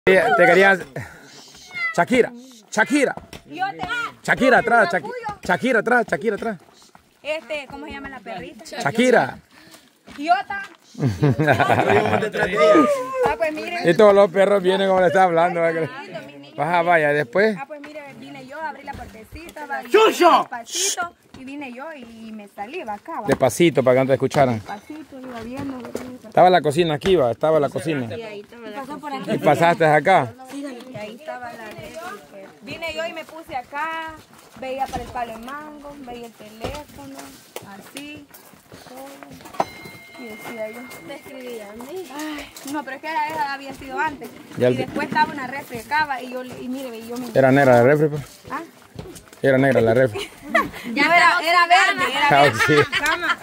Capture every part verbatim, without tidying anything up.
Te, te querías... Shakira, Shakira. Shakira atrás, Shakira, Shakira atrás, Shakira atrás. Este, ¿cómo se llama la perrita? Shakira. Iota. Ah, pues mire. Y todos los perros vienen como le está hablando. Baja, vaya, después. Ah, pues mire, vine yo, abrí la puertecita, va, ¡Chucho! despacito, y vine yo y me salí, va acá, va. Despacito para que no te escucharan. Despacito, iba viendo. Estaba la cocina aquí, va, estaba la cocina. Y ahí pasó por aquí. Y pasaste acá. Y ahí estaba la red. Vine yo y me puse acá, veía para el palo de mango, veía el teléfono, así, todo. Y decía yo, te escribía a mí. Ay, no, pero es que era, era, había sido antes. Ya Y el- después estaba una refri acá, y yo, y mire, y yo me... Era negra la refri, pues. ¿Ah? Era negra la refri. Ya era, era verde, era Ah, verde. sí. Cama,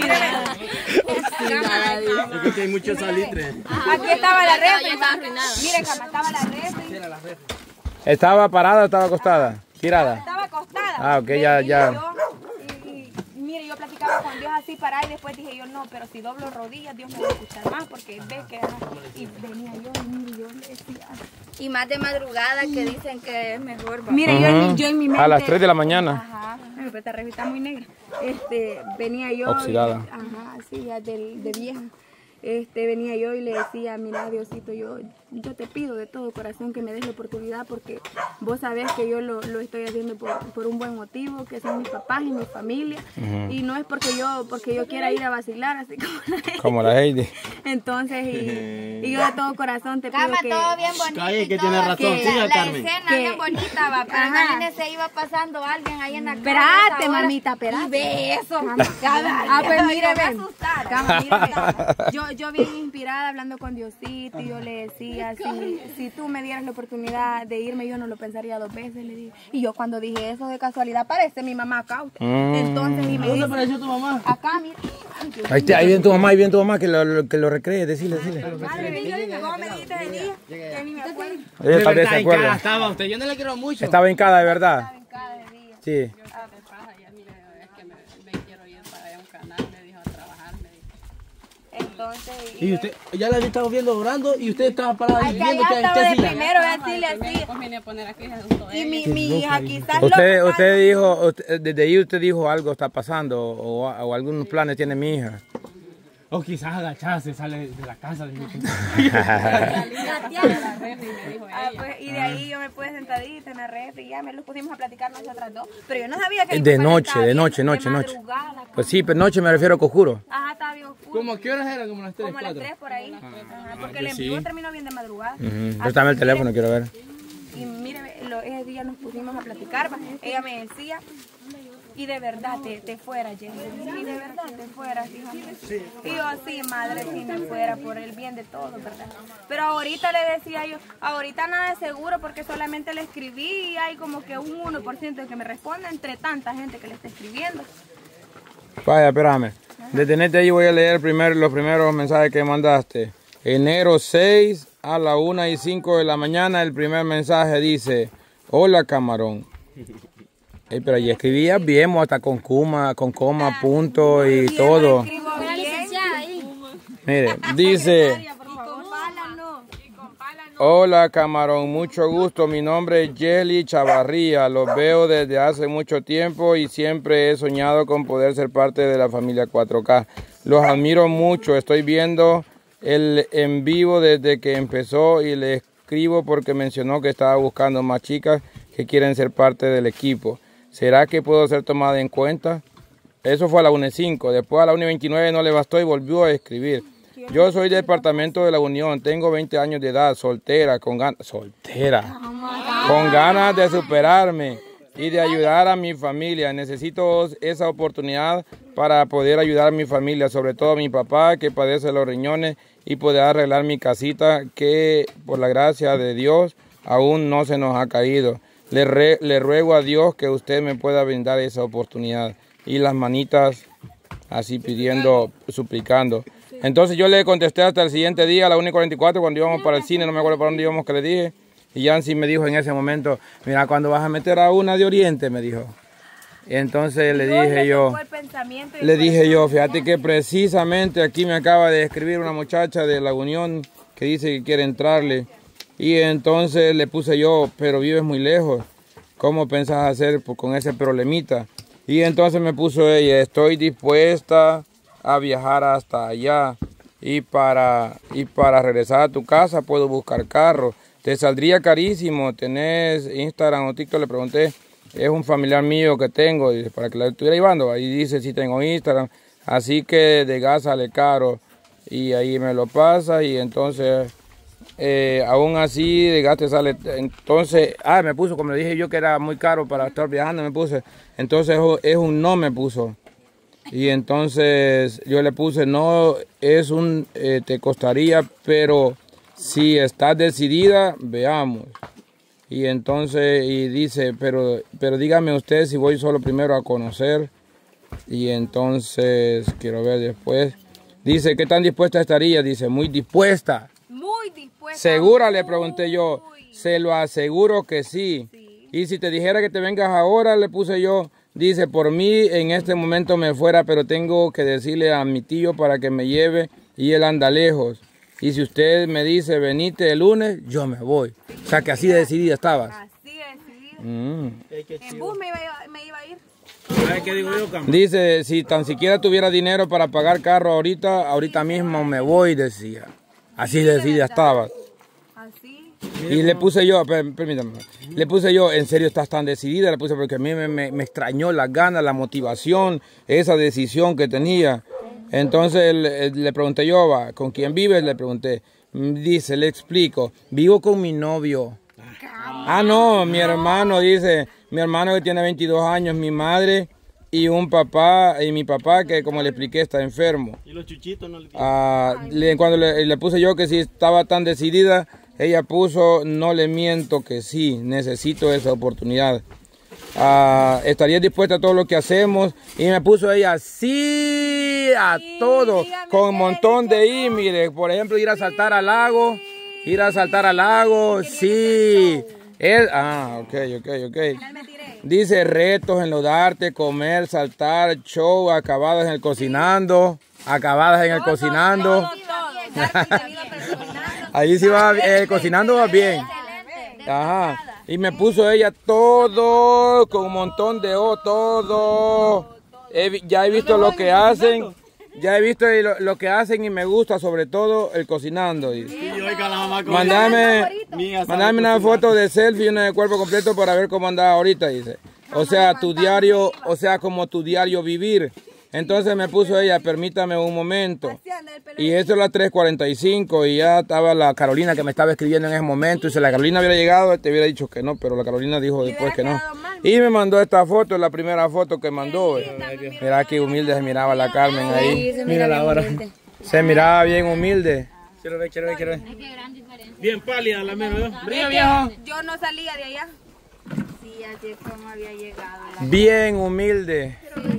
oxidada. Es que hay mucho salitre. Aquí estaba la refri. Mire, cama, estaba la refri. ¿Estaba parada o estaba acostada? Tirada. Estaba acostada. Ah, ok, ya, ya. Yo, y, y, mire, yo platicaba con Dios así parada y después dije yo, no, pero si doblo rodillas, Dios me va a escuchar más porque ves que... Y venía yo y mire, yo le decía... Y más de madrugada que dicen que es mejor. va. Mire, yo, en mi- yo en mi mente... A las tres de la mañana. Ajá, pero esta revista muy negra. Este, venía yo... Oxidada. Y, ajá, sí, ya de, de vieja. Este, venía yo y le decía, mira, Diosito, yo, yo te pido de todo corazón que me des la oportunidad porque vos sabés que yo lo, lo estoy haciendo por, por un buen motivo, que son mis papás y mi familia. Ujú. Y no es porque yo, porque yo quiera ir a vacilar, así como la gente. Como la Heidi. Entonces, y, y yo de todo corazón te pido Cama, que... todo bien bonito. Calle, y que todo, tiene razón. que Siga, la, la Carmen. escena Que- bien bonita, va. Pero Ajá. imagínese, iba pasando alguien ahí en la calle. Espérate, a esa hora, mamita, espérate. Y ve eso. Ah, pues mire, me va a ven. asustar. Cama, mire, ven. Yo, yo bien inspirada hablando con Diosito y yo le decía, si, si tú me dieras la oportunidad de irme, yo no lo pensaría dos veces, le dije. Y yo cuando dije eso de casualidad, parece mi mamá acá. usted. Mm. Entonces, y me ¿Dónde dice, apareció tu mamá? acá, mira. Ahí, te- ahí viene tu mamá, ahí viene tu mamá, que lo, lo- que lo recree, decile, decile. Madre mía, ¿cómo me dijiste ese día? Que ni me acuerdo. Ella tal vez se verdad, hincada acuerda. estaba usted. Yo no le quiero mucho. Estaba hincada de verdad. Sí. Entonces, y, Y usted, ya la había estado viendo orando y usted estaba parada ay, y que viendo allá que estaba qué de hacía. primero, decirle así. Y mi, mi hija quizás Usted, loca, usted dijo, usted- desde ahí usted dijo algo está pasando o, o algunos planes tiene mi hija. O quizás agacharse, sale de la casa. De mi... Ah, pues, y de ahí yo me puse sentadita en la red y ya me los pusimos a platicar nosotras dos. Pero yo no sabía que mi De papá la noche, estaba de viendo, noche, noche, de noche. madrugada. Pues sí, pero noche me refiero a conjuro. Ajá, estaba bien oscuro. ¿Cómo a qué horas eran? Como las tres, Como a las cuatro. tres por ahí. Ajá, porque el pues en sí. vivo terminó bien de madrugada. Ujú. Así Préstame el que, teléfono, quiero ver. Y mire, lo, ese día nos pusimos a platicar. va. Ella me decía, y de verdad te, te fuera, Jenny. Y de verdad te fueras, hija mía. Y yo, sí, madre, si me fuera por el bien de todos, ¿verdad? Pero ahorita le decía yo, ahorita nada de seguro porque solamente le escribí y hay como que un uno por ciento de que me responde entre tanta gente que le está escribiendo. Vaya, espérame. Detenete ahí, voy a leer primer, los primeros mensajes que mandaste. Enero seis a la una y cinco de la mañana, el primer mensaje dice: hola, camarón. Ey, pero ahí escribía bien, hasta con coma, con coma, punto y todo. Escribo bien. Mire, dice: hola, camarón, mucho gusto. Mi nombre es Jelly Chavarría. Los veo desde hace mucho tiempo y siempre he soñado con poder ser parte de la familia cuatro K. Los admiro mucho. Estoy viendo el en vivo desde que empezó y le escribo porque mencionó que estaba buscando más chicas que quieren ser parte del equipo. ¿Será que puedo ser tomada en cuenta? Eso fue a la una y cinco. Después a la una y veintinueve no le bastó y volvió a escribir. Yo soy del departamento de la Unión, tengo veinte años de edad, soltera, con ganas, soltera, con ganas de superarme y de ayudar a mi familia. Necesito esa oportunidad para poder ayudar a mi familia, sobre todo a mi papá que padece los riñones y poder arreglar mi casita que por la gracia de Dios aún no se nos ha caído. Le, re, le ruego a Dios que usted me pueda brindar esa oportunidad. Y las manitas así pidiendo, suplicando. Entonces yo le contesté hasta el siguiente día, a la una y cuarenta y cuatro, cuando íbamos para el cine, no me acuerdo para dónde íbamos, que le dije. Y Yancy me dijo en ese momento, mira, cuando vas a meter a una de Oriente, me dijo. Y entonces le dije yo, le dije yo, fíjate que precisamente aquí me acaba de escribir una muchacha de la Unión que dice que quiere entrarle. Y entonces le puse yo, pero vives muy lejos. ¿Cómo pensás hacer con ese problemita? Y entonces me puso ella, estoy dispuesta a viajar hasta allá. Y para, y para regresar a tu casa puedo buscar carro. Te saldría carísimo. ¿Tenés Instagram o TikTok? Le pregunté. Es un familiar mío que tengo, dice, para que la estuviera llevando. Ahí dice si tengo Instagram. Así que de gas sale caro. Y ahí me lo pasa y entonces... Eh, aún así de gas te sale, entonces, ah, me puso, como le dije yo que era muy caro para estar viajando, me puse, entonces es un no me puso, y entonces yo le puse no, es un, eh, te costaría, pero si estás decidida, veamos, y entonces, y dice, pero, pero dígame usted si voy solo primero a conocer, y entonces, quiero ver después, dice, ¿qué tan dispuesta estaría? Dice, muy dispuesta. ¿Segura? Le pregunté yo. Se lo aseguro que sí. sí. Y si te dijera que te vengas ahora, le puse yo. Dice, por mí en este momento me fuera, pero tengo que decirle a mi tío para que me lleve y él anda lejos. Y si usted me dice, venite el lunes, yo me voy. O sea que así de decidida estabas. Así decidida. Mm. En bus me iba, me iba a ir. ¿Sabes qué digo yo, Cam? Dice, si tan siquiera tuviera dinero para pagar carro ahorita, ahorita mismo me voy, decía. Así de decidida estabas. Así. Y le puse yo, per, permítame, le puse yo, ¿en serio estás tan decidida? Le puse porque a mí me, me, me extrañó las ganas, la motivación, esa decisión que tenía. Entonces le, le pregunté yo, va, ¿con quién vives? Le pregunté. Dice, le explico, vivo con mi novio. Ah, no, mi hermano, dice, mi hermano que tiene veintidós años, mi madre y un papá, y mi papá que como le expliqué está enfermo. ¿Y los chuchitos no le tienen? Ah, le, cuando le, le puse yo que si estaba tan decidida, ella puso, no le miento que sí, necesito esa oportunidad. Ah, ¿estaría dispuesta a todo lo que hacemos? Y me puso ella, sí, a sí, todo, con un montón de i, mire, por ejemplo, ir a saltar al lago, ir a saltar al lago, sí. Él, ah, ok, ok, ok. Dice retos, enlodarte, comer, saltar, show, acabadas en el cocinando, acabadas en el cocinando. Ahí sí va, eh, cocinando va bien. Ajá. Y me puso ella todo, con un montón de O, todo. He, ya he visto lo que hacen. Ya he visto lo, lo que hacen y me gusta sobre todo el cocinando. Y, mandame, mandame una foto de selfie y una de cuerpo completo para ver cómo andaba ahorita, dice. O sea, tu diario, o sea, como tu diario vivir. Entonces me puso ella, permítame un momento. Y eso es las tres cuarenta y cinco y ya estaba la Carolina que me estaba escribiendo en ese momento. Y si la Carolina hubiera llegado, te hubiera dicho que no, pero la Carolina dijo después que no. Y me mandó esta foto, la primera foto que mandó. Mira qué humilde se miraba la Carmen ahí. Mira la hora. Se miraba bien humilde. Quiero ver, quiero ver, quiero ver. Bien pálida la mera. Río, viejo. Yo no salía de allá. Sí, así es como había llegado. Bien humilde.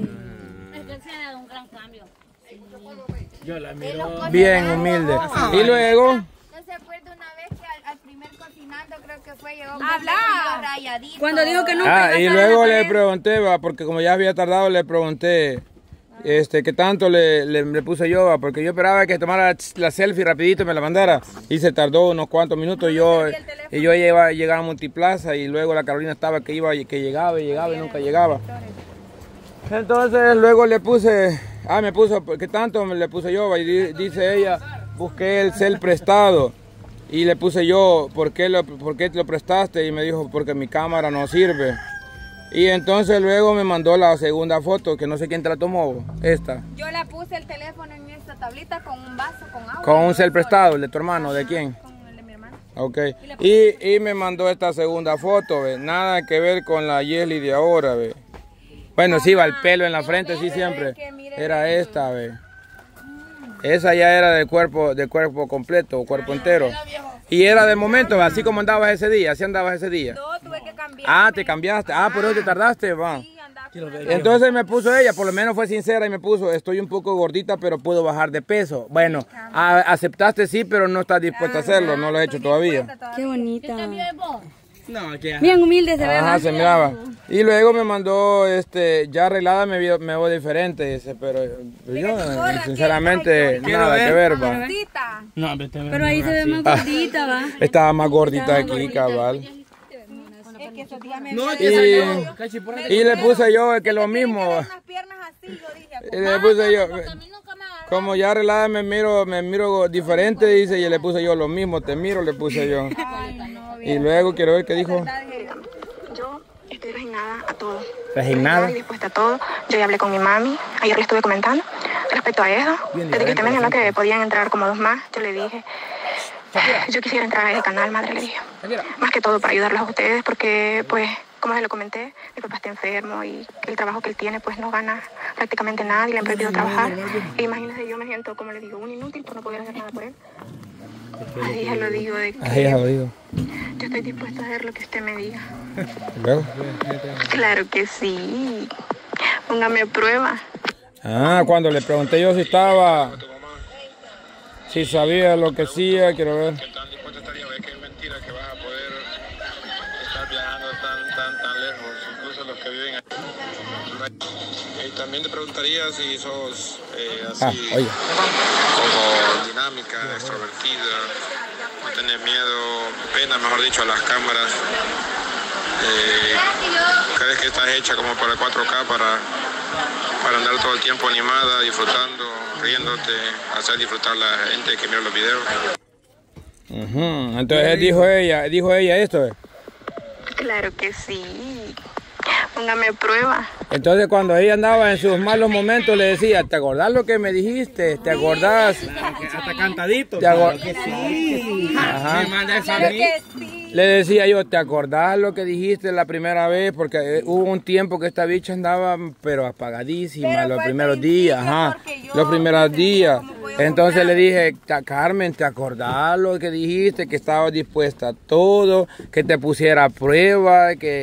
Se ha dado un gran cambio. Sí. Yo la miro. Bien humilde. Ah, y luego. ¿No se acuerda una vez que al, al primer cocinando creo que fue llegó hablar rayadito? Cuando dijo que nunca. Ah, y luego le pregunté, va, porque como ya había tardado, le pregunté, este, qué tanto le, le, le puse yo, va, porque yo esperaba que tomara la selfie rapidito y me la mandara. Y se tardó unos cuantos minutos. Y yo, y yo iba a llegar a Multiplaza y luego la Carolina estaba que iba, que llegaba y llegaba y nunca llegaba. Entonces luego le puse, ah, me puso, ¿qué tanto le puse yo? Y dice ella, busqué el cel prestado. Y le puse yo, ¿por qué, lo, ¿por qué te lo prestaste? Y me dijo, porque mi cámara no sirve. Y entonces luego me mandó la segunda foto, que no sé quién te la tomó, esta. Yo le puse el teléfono en esta tablita con un vaso, con agua. Con un cel prestado, el de tu hermano, ¿de quién? Con el de mi hermano. Ok. Y, y me mandó esta segunda foto, ¿ve? Nada que ver con la Yesli de ahora, ¿ve? Bueno, sí, va el pelo en la frente, sí, siempre. Era esta, ve. Esa ya era de cuerpo, de cuerpo completo, cuerpo entero. Y era de momento, así como andabas ese día, así andabas ese día. No, tuve que cambiar. Ah, te cambiaste. Ah, por eso te tardaste, va. Entonces me puso ella, por lo menos fue sincera y me puso, estoy un poco gordita, pero puedo bajar de peso. Bueno, a, aceptaste sí, pero no estás dispuesta a hacerlo, no lo he hecho todavía. Qué bonita. No, que Bien humilde se ve. Ajá, más. se miraba. Y luego me mandó, este, ya arreglada me veo, me veo diferente, dice, pero yo, sinceramente, nada que ver, va. Gordita. No, vete, Pero ahí se ve más gordita, va. Estaba más gordita aquí, cabal. Es que esos días me No, vieron que Y, salió. Cachiporra. y le puse yo que lo mismo. unas piernas así, yo dije, Y le puse yo, Porque a mí nunca me agarró. como ya arreglada me miro, me miro diferente, dice, y le puse yo lo mismo, te miro, le puse yo. Y luego quiero ver qué dijo. Yo estoy resignada a todo. Resignada. Y dispuesta a todo. Yo ya hablé con mi mami. Ayer le estuve comentando respecto a eso. Desde que usted mencionó que podían entrar como dos más, yo le dije, yo quisiera entrar a ese canal, madre, le dije. Más que todo para ayudarlos a ustedes, porque, pues, como se lo comenté, mi papá está enfermo y el trabajo que él tiene, pues, no gana prácticamente nada y le han prohibido trabajar. E imagínense, yo me siento, como le digo, un inútil por no poder hacer nada por él. Así se lo digo, de que Ahí ya lo digo. yo estoy dispuesta a hacer lo que usted me diga. Luego. Claro que sí. Póngame a prueba. Ah, cuando le pregunté yo si estaba, si sabía lo que hacía, quiero ver. ¿Qué tan dispuesta estaría? Ve que es mentira que vas a poder estar viajando tan, tan, tan lejos, incluso los que viven aquí. Y también te preguntaría si sos eh, así Ah, oye. como dinámica, extrovertida, no tenés miedo, pena, mejor dicho, a las cámaras. Eh, ¿Crees que estás hecha como para cuatro K, para, para andar todo el tiempo animada, disfrutando, riéndote, hacer disfrutar a la gente que mira los videos? Ujú. Entonces dijo ella, dijo ella esto. eh. Claro que sí. Póngame a prueba. Entonces cuando ella andaba en sus malos momentos le decía, ¿te acordás lo que me dijiste? ¿Te acordás? Hasta cantadito. ¿Te acor- Sí. Ajá. Me manda esa a claro mí. que sí. Le decía yo, ¿te acordás lo que dijiste la primera vez? Porque eh, hubo un tiempo que esta bicha andaba, pero apagadísima, Pero los fue al primeros principio, días, ajá, porque yo los primeros me sentía días. como pollo Entonces le con dije, "Ta- Carmen, ¿te acordás lo que dijiste? Que estabas dispuesta a todo, que te pusiera a prueba, que...